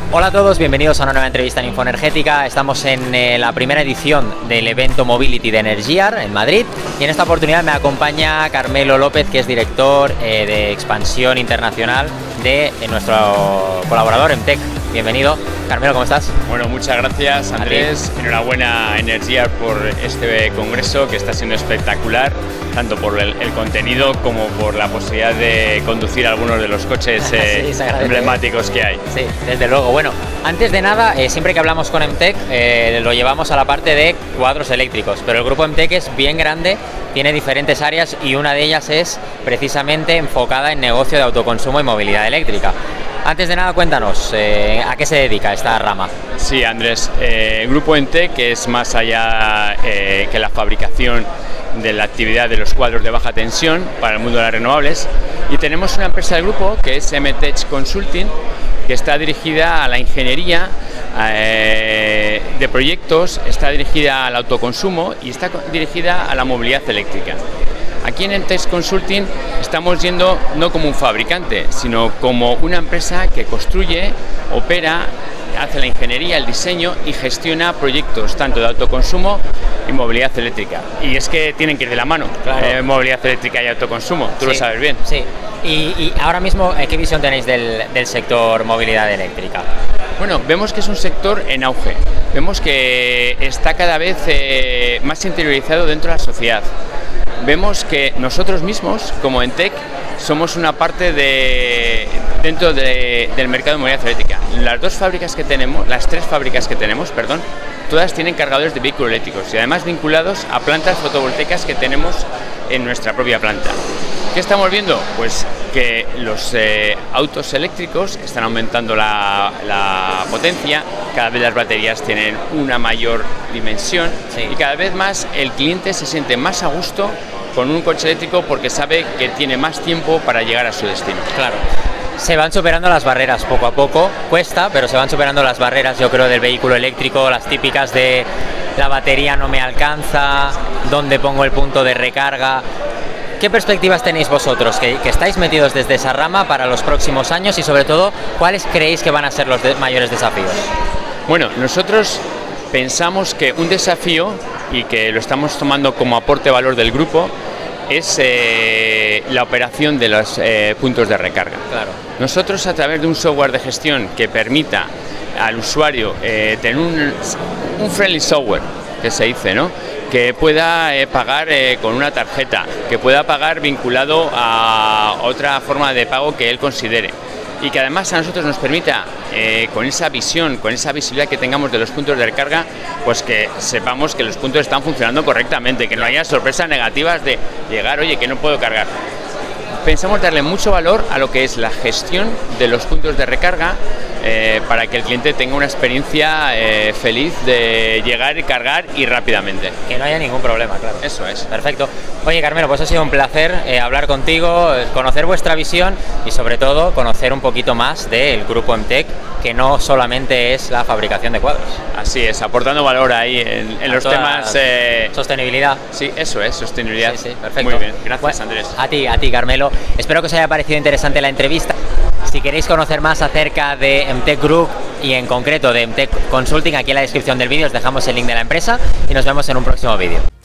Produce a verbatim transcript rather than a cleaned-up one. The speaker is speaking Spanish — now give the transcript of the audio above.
Hola a todos, bienvenidos a una nueva entrevista en Infoenergética. Estamos en eh, la primera edición del evento Mobility de Energiar en Madrid y en esta oportunidad me acompaña Carmelo López, que es director eh, de expansión internacional de eh, nuestro colaborador EMTEC. Bienvenido. Carmelo, ¿cómo estás? Bueno, muchas gracias, Andrés. Enhorabuena a Energiar por este congreso que está siendo espectacular, tanto por el, el contenido como por la posibilidad de conducir algunos de los coches eh, sí, emblemáticos que hay. Sí, desde luego. Bueno, antes de nada, eh, siempre que hablamos con EMTEC eh, lo llevamos a la parte de cuadros eléctricos, pero el grupo EMTEC es bien grande, tiene diferentes áreas y una de ellas es precisamente enfocada en negocio de autoconsumo y movilidad eléctrica. Antes de nada, cuéntanos, eh, ¿a qué se dedica esta rama? Sí, Andrés, eh, el grupo EMTEC es más allá eh, que la fabricación de la actividad de los cuadros de baja tensión para el mundo de las renovables, y tenemos una empresa del grupo que es EMTEC Consulting, que está dirigida a la ingeniería eh, de proyectos, está dirigida al autoconsumo y está dirigida a la movilidad eléctrica. Aquí en EMTEC Consulting estamos yendo no como un fabricante, sino como una empresa que construye, opera, hace la ingeniería, el diseño y gestiona proyectos tanto de autoconsumo y movilidad eléctrica. Y es que tienen que ir de la mano, claro. eh, movilidad eléctrica y autoconsumo, tú sí, lo sabes bien. Sí. Y, y ahora mismo, ¿qué visión tenéis del, del sector movilidad eléctrica? Bueno, vemos que es un sector en auge, vemos que está cada vez eh, más interiorizado dentro de la sociedad. Vemos que nosotros mismos, como EMTEC, somos una parte de, dentro de, del mercado de movilidad eléctrica. Las dos fábricas que tenemos, las tres fábricas que tenemos, perdón, todas tienen cargadores de vehículos eléctricos y además vinculados a plantas fotovoltaicas que tenemos en nuestra propia planta. ¿Qué estamos viendo? Pues que los eh, autos eléctricos están aumentando la, la potencia, cada vez las baterías tienen una mayor dimensión, sí, y cada vez más el cliente se siente más a gusto con un coche eléctrico porque sabe que tiene más tiempo para llegar a su destino. Claro. Se van superando las barreras poco a poco, cuesta, pero se van superando las barreras, yo creo, del vehículo eléctrico, las típicas de la batería no me alcanza, dónde pongo el punto de recarga. ¿Qué perspectivas tenéis vosotros, que, que estáis metidos desde esa rama, para los próximos años y sobre todo, cuáles creéis que van a ser los de, mayores desafíos? Bueno, nosotros pensamos que un desafío, y que lo estamos tomando como aporte de valor del grupo, es eh, la operación de los eh, puntos de recarga. Claro. Nosotros, a través de un software de gestión que permita al usuario eh, tener un, un friendly software, que se dice, ¿no?, que pueda eh, pagar eh, con una tarjeta, que pueda pagar vinculado a otra forma de pago que él considere, y que además a nosotros nos permita, eh, con esa visión, con esa visibilidad que tengamos de los puntos de recarga, pues que sepamos que los puntos están funcionando correctamente, que no haya sorpresas negativas de llegar, oye, que no puedo cargar. Pensamos darle mucho valor a lo que es la gestión de los puntos de recarga, eh, para que el cliente tenga una experiencia eh, feliz de llegar y cargar y rápidamente. Que no haya ningún problema, claro. Eso es. Perfecto. Oye, Carmelo, pues ha sido un placer eh, hablar contigo, conocer vuestra visión y sobre todo conocer un poquito más del grupo EMTEC, que no solamente es la fabricación de cuadros. Así es, aportando valor ahí en, en los temas... Eh... Sostenibilidad. Sí, eso es, sostenibilidad. Sí, sí, perfecto. Muy bien, gracias, bueno, Andrés. A ti, a ti, Carmelo. Espero que os haya parecido interesante la entrevista. Si queréis conocer más acerca de EMTEC Group y en concreto de EMTEC Consulting, aquí en la descripción del vídeo os dejamos el link de la empresa y nos vemos en un próximo vídeo.